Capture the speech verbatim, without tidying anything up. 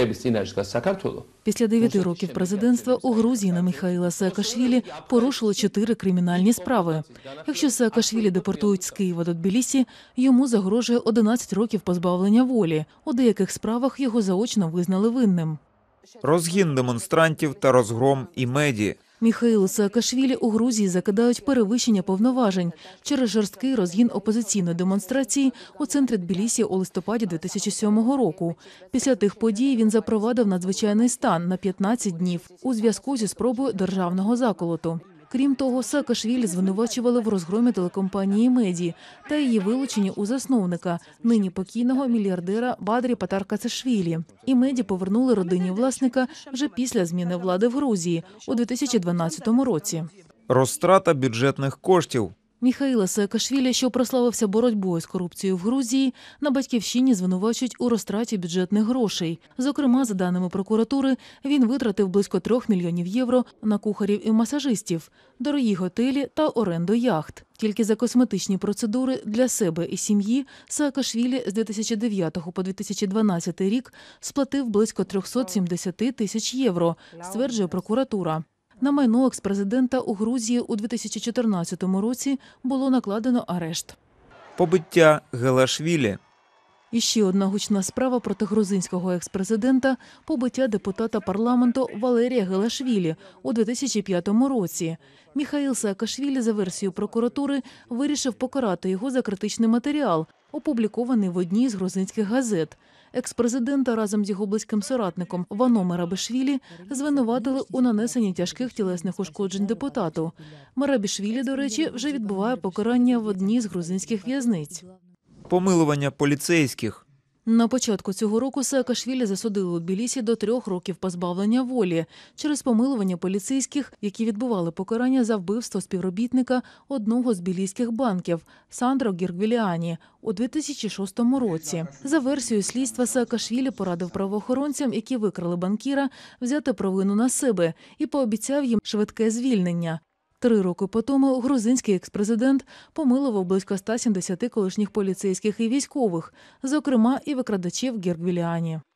Після дев'яти років президентства у Грузії на Міхаїла Саакашвілі порушили чотири кримінальні справи. Якщо Саакашвілі депортують з Києва до Тбілісі, йому загрожує одинадцять років позбавлення волі. У деяких справах його заочно визнали винним. Розгін демонстрантів та розгром і меді. Міхаїлу Саакашвілі у Грузії закидають перевищення повноважень через жорсткий розгін опозиційної демонстрації у центрі Тбілісі у листопаді дві тисячі сьомого року. Після тих подій він запровадив надзвичайний стан на п'ятнадцять днів у зв'язку зі спробою державного заколоту. Крім того, Саакашвілі звинувачували в розгромі телекомпанії «Меді» та її вилученні у засновника, нині покійного мільярдера Бадрі Патаркасашвілі. І «Меді» повернули родині власника вже після зміни влади в Грузії у дві тисячі дванадцятому році. Розтрата бюджетних коштів. Міхаїла Саакашвілі, що прославився боротьбою з корупцією в Грузії, на батьківщині звинувачують у розтраті бюджетних грошей. Зокрема, за даними прокуратури, він витратив близько трьох мільйонів євро на кухарів і масажистів, дорогі готелі та оренду яхт. Тільки за косметичні процедури для себе і сім'ї Саакашвілі з дві тисячі дев'ятого по дві тисячі дванадцятий рік сплатив близько триста сімдесят тисяч євро, стверджує прокуратура. На майно екс-президента у Грузії у дві тисячі чотирнадцятому році було накладено арешт. Побиття Гелашвілі. І ще одна гучна справа проти грузинського екс-президента – побиття депутата парламенту Валерія Гелашвілі у дві тисячі п'ятому році. Міхаїл Саакашвілі, за версією прокуратури, вирішив покарати його за критичний матеріал, опублікований в одній з грузинських газет. Екс-президента разом з його близьким соратником Вано Мерабішвілі звинуватили у нанесенні тяжких тілесних ушкоджень депутату. Мерабішвілі, до речі, вже відбуває покарання в одній з грузинських в'язниць. Помилування поліцейських. На початку цього року Саакашвілі засудили у Тбілісі до трьох років позбавлення волі через помилування поліцейських, які відбували покарання за вбивство співробітника одного з тбіліських банків – Сандро Гіргвіліані у дві тисячі шостому році. За версією слідства, Саакашвілі порадив правоохоронцям, які викрали банкіра, взяти провину на себе і пообіцяв їм швидке звільнення. Три роки по тому грузинський екс-президент помилував близько ста сімдесяти колишніх поліцейських і військових, зокрема і викрадачів Гіргвіліані.